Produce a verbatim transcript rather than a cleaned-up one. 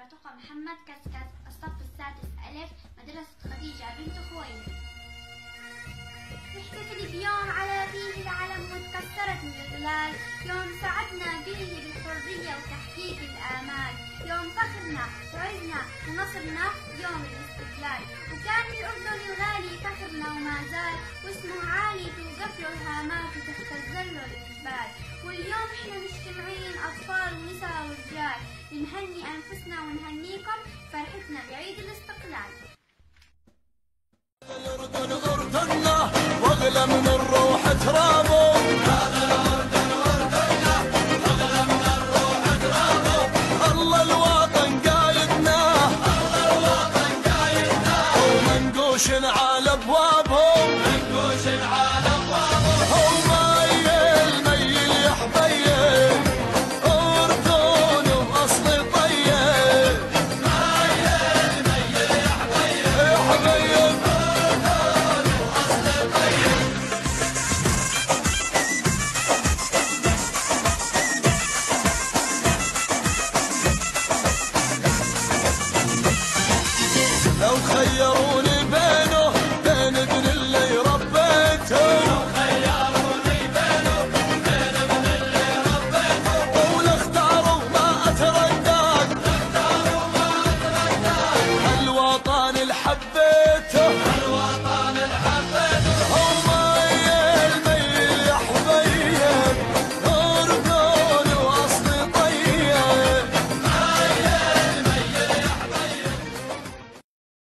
تقى محمد كسكس، الصف السادس ألف، مدرسة خديجة بنت خويلد. نحتفل بيوم على فيه العلم وتكسرت من الظلال، يوم سعدنا فيه بالحرية وتحقيق الآمال، يوم فخرنا وعزنا ونصرنا يوم الاستقلال، وكان الأردن الغالي فخرنا وما زال، واسمه عالي توقف له الهامات وتهتز له الجبال، واليوم احنا مجتمعين أطفال ونساء ورجال، نهني أنفسنا ونهنيكم فرحتنا بعيد الاستقلال. الأردن أردنا واغلى من الروح ترابه.